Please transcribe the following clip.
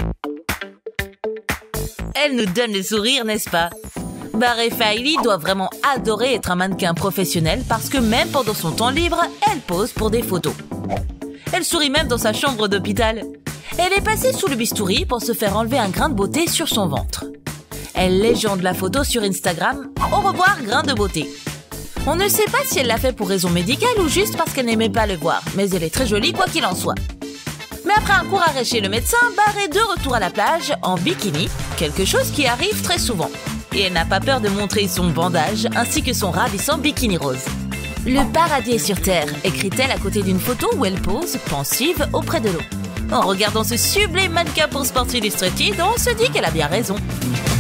Elle nous donne le sourire, n'est-ce pas? Barefa Hailey doit vraiment adorer être un mannequin professionnel parce que même pendant son temps libre, elle pose pour des photos. Elle sourit même dans sa chambre d'hôpital. Elle est passée sous le bistouri pour se faire enlever un grain de beauté sur son ventre. Elle légende la photo sur Instagram « Au revoir, grain de beauté ». On ne sait pas si elle l'a fait pour raison médicale ou juste parce qu'elle n'aimait pas le voir, mais elle est très jolie quoi qu'il en soit. Mais après un court arrêt chez le médecin, Barre est de retour à la plage en bikini, quelque chose qui arrive très souvent. Et elle n'a pas peur de montrer son bandage ainsi que son ravissant bikini rose. « Le paradis est sur terre », écrit-elle à côté d'une photo où elle pose, pensive, auprès de l'eau. En regardant ce sublime mannequin pour Sports Illustrated, on se dit qu'elle a bien raison.